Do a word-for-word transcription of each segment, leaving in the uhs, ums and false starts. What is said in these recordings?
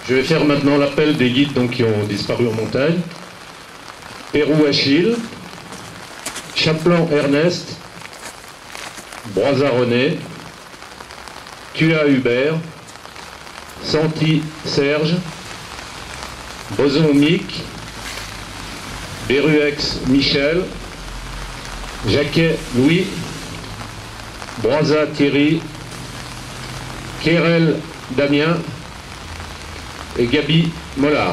Je vais faire maintenant l'appel des guides donc, qui ont disparu en montagne. Pérou Achille, Chaplan Ernest, Broisa René, Tua Hubert, Santi Serge, Boson Mick, Beruex Michel, Jacquet Louis, Broisa Thierry, Kérel Damien et Gabi Mollard.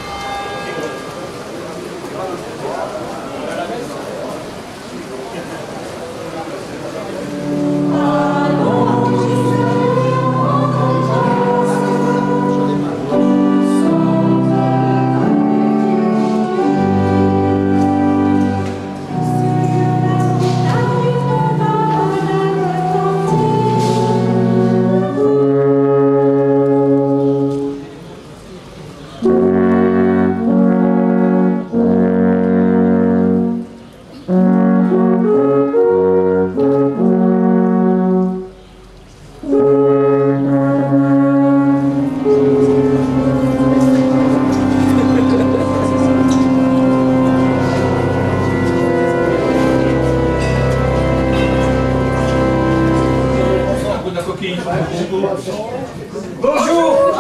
Bonjour.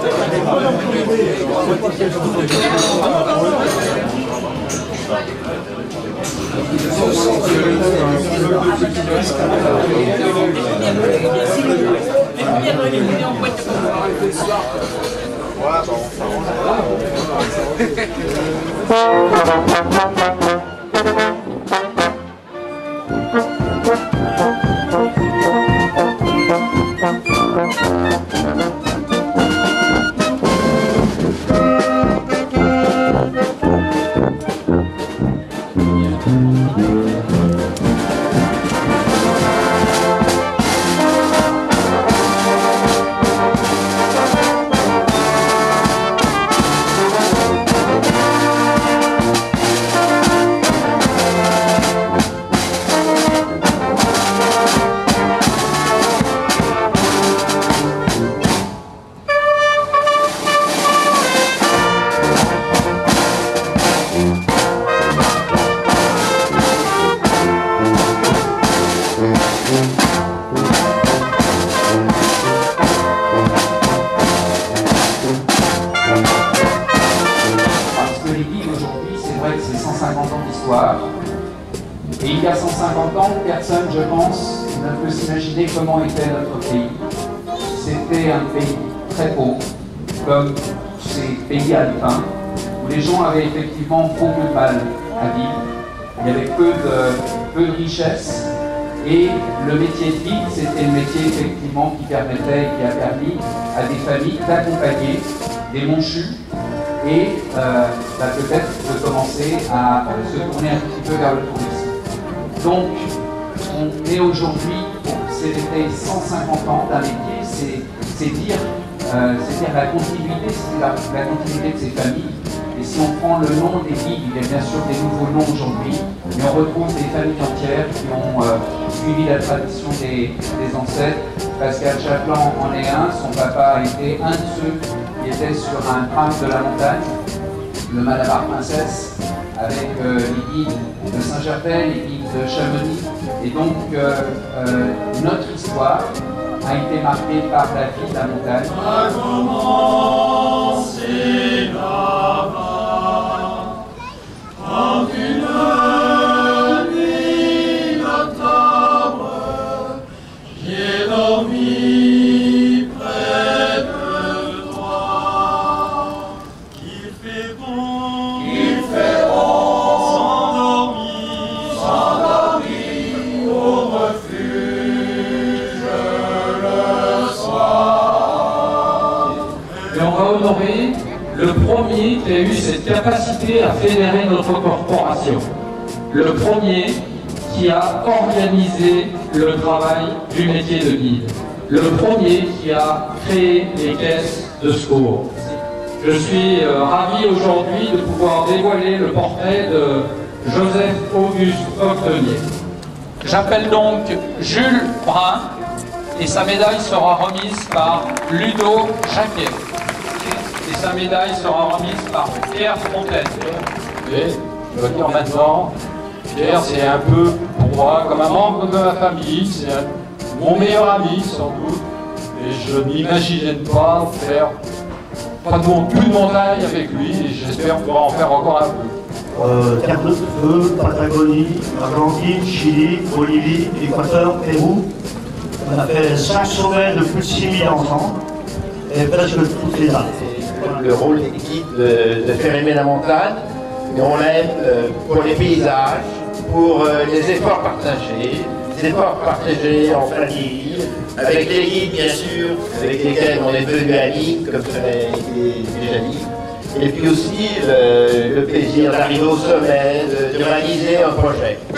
Et il y a cent cinquante ans, personne, je pense, ne peut s'imaginer comment était notre pays. C'était un pays très pauvre, comme ces pays alpins, où les gens avaient effectivement beaucoup de mal à vivre. Il y avait peu de, peu de richesses, et le métier de guide, c'était le métier effectivement qui permettait, qui a permis à des familles d'accompagner des monchus et euh, bah, peut-être de commencer à euh, se tourner un petit peu vers le tourisme. Donc, on est aujourd'hui pour célébrer cent cinquante ans d'un métier, c'est dire, euh, dire la continuité, c'est la, la continuité de ces familles. Et si on prend le nom des guides, il y a bien sûr des nouveaux noms aujourd'hui, mais on retrouve des familles entières qui ont euh, suivi la tradition des, des ancêtres. Pascal Chaplan en est un, son papa a été un de ceux qui était sur un tram de la montagne, le Malabar Princesse, avec euh, les guides de Saint-Gervais, les guides de Chamonix. Et donc, euh, euh, notre histoire a été marquée par la vie de la montagne. A commencé là-bas, en une nuit d'octobre, j'ai dormi près de toi. Il fait bon, il fait bon, s'endormir, s'endormir au refuge le soir. Et on va honorer le premier qui a eu cette capacité à fédérer notre corporation. Le premier qui a organisé le travail du métier de guide. Le premier qui a créé les caisses de secours. Je suis euh, ravi aujourd'hui de pouvoir dévoiler le portrait de Joseph-Auguste Octenier. J'appelle donc Jules Brun et sa médaille sera remise par Ludo Jacquet. et sa médaille sera remise par Pierre Fontaine. Et je veux dire maintenant, Pierre, c'est un peu pour moi comme un membre de ma famille, c'est mon meilleur ami sans doute, et je n'imaginais pas faire pratiquement plus de montagne avec lui, et j'espère pouvoir en faire encore un peu. Euh, Terre de Feu, Patagonie, Argentine, Chili, Bolivie, Équateur, Pérou. On a fait cinq sommets de plus de six mille ensemble, et presque toutes les Alpes. Le rôle des guides de, de faire aimer la montagne, et on l'aime euh, pour les paysages, pour euh, les efforts partagés, les efforts partagés en famille, avec les guides bien sûr, avec lesquels on est devenu amis, comme ça a été déjà dit, et puis aussi le, le plaisir d'arriver au sommet, de, de réaliser un projet.